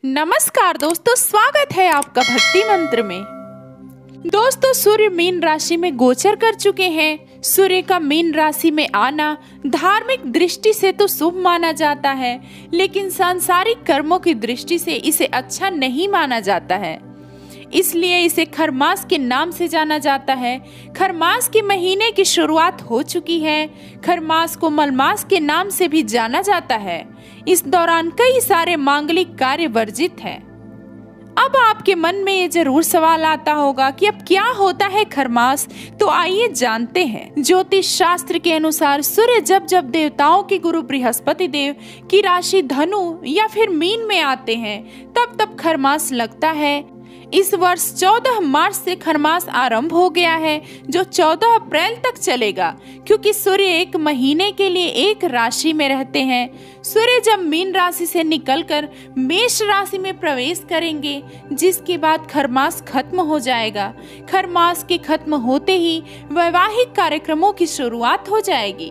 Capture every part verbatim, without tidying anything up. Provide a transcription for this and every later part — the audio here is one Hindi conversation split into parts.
नमस्कार दोस्तों, स्वागत है आपका भक्ति मंत्र में। दोस्तों, सूर्य मीन राशि में गोचर कर चुके हैं। सूर्य का मीन राशि में आना धार्मिक दृष्टि से तो शुभ माना जाता है, लेकिन सांसारिक कर्मों की दृष्टि से इसे अच्छा नहीं माना जाता है। इसलिए इसे खरमास के नाम से जाना जाता है। खरमास के महीने की शुरुआत हो चुकी है। खरमास को मलमास के नाम से भी जाना जाता है। इस दौरान कई सारे मांगलिक कार्य वर्जित हैं। अब आपके मन में ये जरूर सवाल आता होगा कि अब क्या होता है खरमास, तो आइए जानते हैं। ज्योतिष शास्त्र के अनुसार सूर्य जब जब देवताओं के गुरु बृहस्पति देव की राशि धनु या फिर मीन में आते हैं, तब तब खरमास लगता है। इस वर्ष चौदह मार्च से खरमास आरंभ हो गया है, जो चौदह अप्रैल तक चलेगा, क्योंकि सूर्य एक महीने के लिए एक राशि में रहते हैं। सूर्य जब मीन राशि से निकलकर मेष राशि में प्रवेश करेंगे, जिसके बाद खरमास खत्म हो जाएगा। खरमास के खत्म होते ही वैवाहिक कार्यक्रमों की शुरुआत हो जाएगी।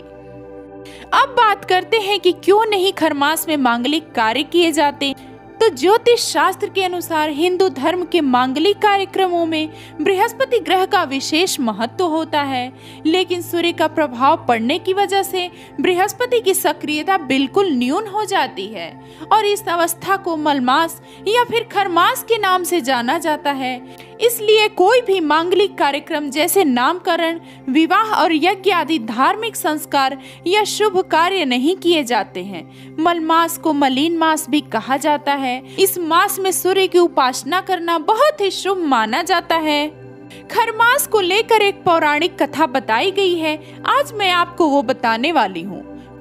अब बात करते हैं कि क्यों नहीं खरमास में मांगलिक कार्य किए जाते। तो ज्योतिष शास्त्र के अनुसार हिंदू धर्म के मांगलिक कार्यक्रमों में बृहस्पति ग्रह का विशेष महत्व होता है, लेकिन सूर्य का प्रभाव पड़ने की वजह से बृहस्पति की सक्रियता बिल्कुल न्यून हो जाती है और इस अवस्था को मलमास या फिर खरमास के नाम से जाना जाता है। इसलिए कोई भी मांगलिक कार्यक्रम जैसे नामकरण, विवाह और यज्ञ आदि धार्मिक संस्कार या शुभ कार्य नहीं किए जाते हैं। मलमास को मलीन मास भी कहा जाता है। इस मास में सूर्य की उपासना करना बहुत ही शुभ माना जाता है। खरमास को लेकर एक पौराणिक कथा बताई गई है। आज मैं आपको वो बताने वाली हूँ।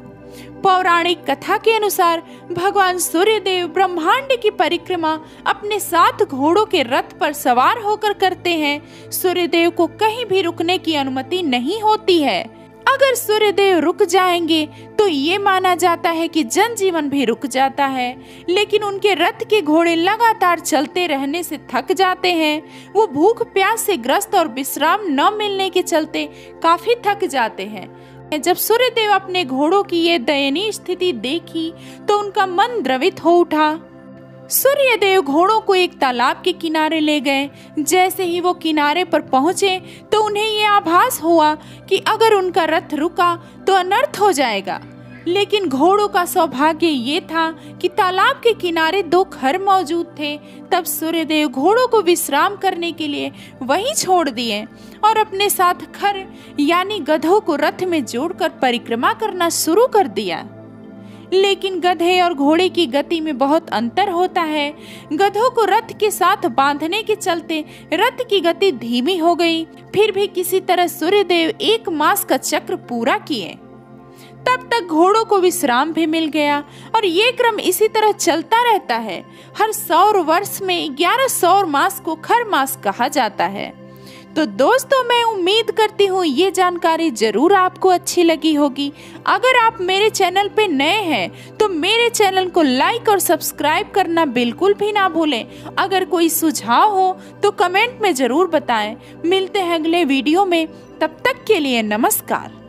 पौराणिक कथा के अनुसार भगवान सूर्यदेव ब्रह्मांड की परिक्रमा अपने सात घोड़ों के रथ पर सवार होकर करते हैं। सूर्यदेव को कहीं भी रुकने की अनुमति नहीं होती है। अगर सूर्यदेव रुक जाएंगे तो ये माना जाता है कि जनजीवन भी रुक जाता है, लेकिन उनके रथ के घोड़े लगातार चलते रहने से थक जाते हैं। वो भूख प्यास से ग्रस्त और विश्राम न मिलने के चलते काफी थक जाते हैं। जब सूर्यदेव अपने घोड़ों की ये दयनीय स्थिति देखी तो उनका मन द्रवित हो उठा। सूर्यदेव घोड़ों को एक तालाब के किनारे ले गए। जैसे ही वो किनारे पर पहुंचे तो उन्हें ये आभास हुआ कि अगर उनका रथ रुका तो अनर्थ हो जाएगा। लेकिन घोड़ों का सौभाग्य ये था कि तालाब के किनारे दो खर मौजूद थे। तब सूर्यदेव घोड़ों को विश्राम करने के लिए वहीं छोड़ दिए और अपने साथ खर यानी गधों को रथ में जोड़कर परिक्रमा करना शुरू कर दिया। लेकिन गधे और घोड़े की गति में बहुत अंतर होता है। गधों को रथ के साथ बांधने के चलते रथ की गति धीमी हो गई। फिर भी किसी तरह सूर्यदेव एक मास का चक्र पूरा किए। तब तक घोड़ों को विश्राम भी मिल गया और ये क्रम इसी तरह चलता रहता है। हर सौर वर्ष में ग्यारह सौर मास को खर मास कहा जाता है। तो दोस्तों, मैं उम्मीद करती हूँ ये जानकारी जरूर आपको अच्छी लगी होगी। अगर आप मेरे चैनल पे नए हैं तो मेरे चैनल को लाइक और सब्सक्राइब करना बिल्कुल भी ना भूलें। अगर कोई सुझाव हो तो कमेंट में जरूर बताएं। मिलते हैं अगले वीडियो में, तब तक के लिए नमस्कार।